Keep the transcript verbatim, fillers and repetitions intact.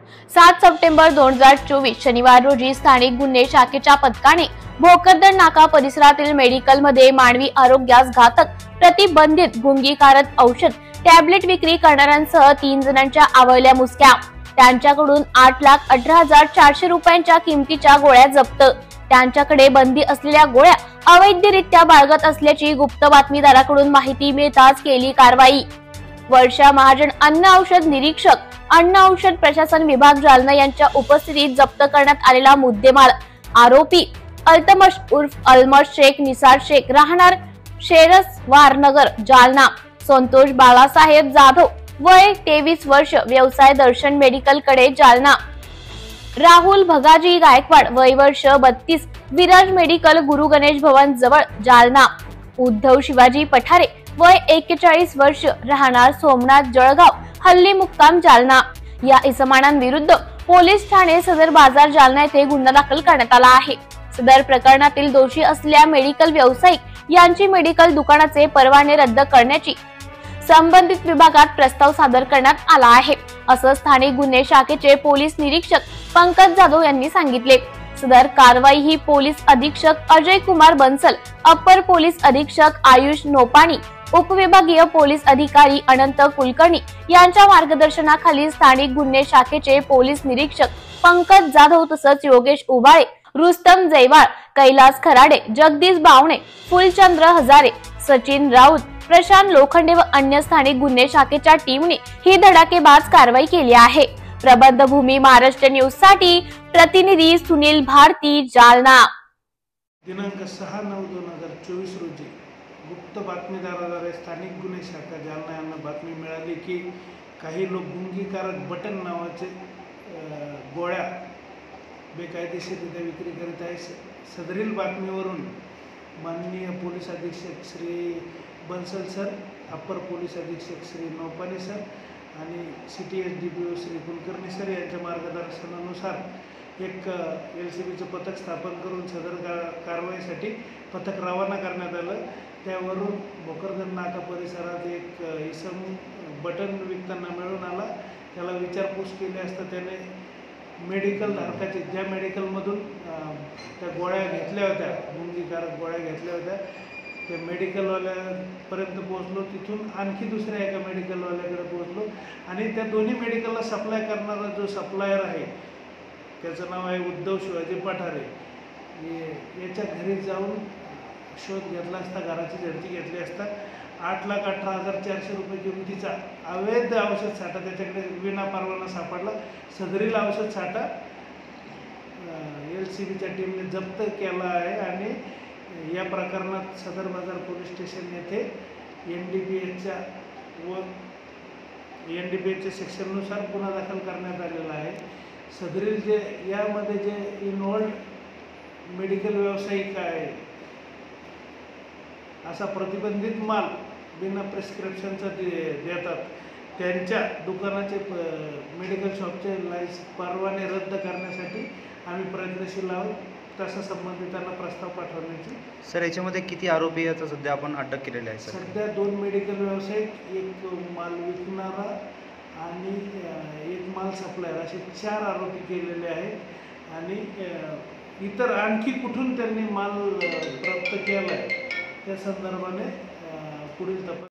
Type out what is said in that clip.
सात सप्टेंबर दोन हजार चोवीस शनिवार रोजी स्थानिक गुन्हे शाखेच्या पथकाने भोकरदन नाका परिसरातील मेडिकल मध्ये मानवी आरोग्यास घातक प्रतिबंधित गुंगीकारक औषध टॅबलेट विक्री करणाऱ्यांसह तीन जणांच्या आवळल्या मुसक्या, त्यांच्याकडून आठ लाख अठरा हजार चारशे रुपयांच्या किमतीच्या गोळ्या जप्त। त्यांच्याकडे बंदी असलेल्या गोळ्या अवैधरित्या बाळगत असल्याची गुप्त बातमीदाराकडून माहिती मिळताच केली कारवाई। वर्षा महाजन अन्न औषध निरीक्षक, अन्न औषध प्रशासन विभाग जालना यांच्या उपस्थितीत जप्त करण्यात आलेला मुद्देमाल आरोपी अल्तमश उर्फ अलमश शेख निसार शेख राहणार शेरसवार नगर जालना, संतोष बाळासाहेब जाधव वय तेवीस वर्ष, व्यवसाय दर्शन मेडिकल कडे जालना, राहुल भगाजी गायकवाड वय वर्ष बत्तीस, विराज मेडिकल गुरु गणेश भवन जवळ जालना, उद्धव शिवाजी पठारे वय एक्केचाळीस वर्ष, राहणार सोमनाथ जळगाव हल्ली मुक्काम जालना या इसमानांविरुद्ध पोलीस ठाणे सदर बाजार जालना येथे गुन्हा दाखल करण्यात आला आहे। सदर प्रकरणातील दोषी असलेल्या मेडिकल व्यावसायिक यांची मेडिकल दुकानाचे परवाने रद्द करण्याची संबंधित विभागात प्रस्ताव सादर करण्यात आला आहे, असं स्थानिक गुन्हे शाखेचे पोलीस निरीक्षक पंकज जाधव यांनी सांगितले। सदर कारवाई ही पोलीस अधीक्षक अजय कुमार बन्सल, अप्पर पोलीस अधीक्षक आयुष नोपाणी, उपविभागीय पोलीस अधिकारी अनंत कुलकर्णी यांच्या मार्गदर्शनाखाली स्थानिक गुन्हे शाखेचे पोलीस निरीक्षक पंकज जाधव तसंच योगेश उबाळे, रुस्तम जयवाळ, कैलास खराडे, जगदीश बावणे, फुलचंद्र हजारे, सचिन राऊत, प्रशांत लोखंडे व अन्य स्थानिक गुन्हे शाखेच्या टीमने ही धडाकेबाज कारवाई केली आहे। प्रबंधभूमी महाराष्ट्र न्यूज साठी प्रतिनिधी सुनील भारती, जालना। दिनांक सहा नऊ दोन हजार चोवीस रोजी गुप्त बातमीदाराद्वारे स्थानिक गुन्हे शाखा जालना यांना बातमी मिळाली की काही लोक गुंगीकारक बटन नावाचे गोळ्या बेकायदेशीररित्या विक्री करीत आहेत। सदरील बातमीवरून माननीय पोलीस अधीक्षक Shri Bansal sir, upper police अधीक्षक श्री नोपाणी सर आणि city S D P O Shri Kulkarni sir यांच्या मार्गदर्शनानुसार एक एल सी बीचं पथक स्थापन करून सदर का कारवाईसाठी पथक रवाना करण्यात आलं। त्यावरून भोकरदन नाका परिसरात एक इसम बटन विकताना मिळून आला। त्याला विचारपूस केली असता त्याने मेडिकल धारकाचे ज्या मेडिकलमधून त्या गोळ्या घेतल्या होत्या, गुंगीकारक गोळ्या घेतल्या होत्या, त्या मेडिकलवाल्यापर्यंत पोहोचलो। तिथून आणखी दुसऱ्या एका मेडिकलवाल्याकडे पोहोचलो आणि त्या दोन्ही मेडिकलला सप्लाय करणारा जो सप्लायर आहे त्याचं नाव आहे उद्धव शिवाजी पठारे, याच्या घरी जाऊन शोध घेतला असता, घराची झडती घेतली असता आठ लाख अठरा हजार चारशे रुपये किमतीचा अवैध औषध साठा त्याच्याकडे विना परवाना सापडला। सदरील औषध साठा एल सी बीच्या टीमने जप्त केला आहे आणि या प्रकरणात सदर बाजार पोलीस स्टेशन येथे एन डी पी एचच्या व एन डी पी एचच्या सेक्शननुसार गुन्हा दाखल करण्यात आलेला आहे। सदरील जे यामध्ये जे इन्व्हॉल्ड मेडिकल व्यावसायिक आहे असा प्रतिबंधित माल बिना प्रिस्क्रिप्शनचा दे देतात त्यांच्या दुकानाचे मेडिकल शॉपचे लायस परवाने रद्द करण्यासाठी आम्ही प्रयत्नशील आहोत, तसा संबंधितांना प्रस्ताव पाठवण्याची। सर, याच्यामध्ये किती आरोपी आता सध्या आपण अटक केलेले आहे? सध्या दोन मेडिकल व्यावसायिक, एक माल विकणारा आणि एक माल सप्लायर असे चार आरोपी केलेले आहेत आणि इतर आणखी कुठून त्यांनी माल प्राप्त केला आहे त्या संदर्भाने पुढील तपास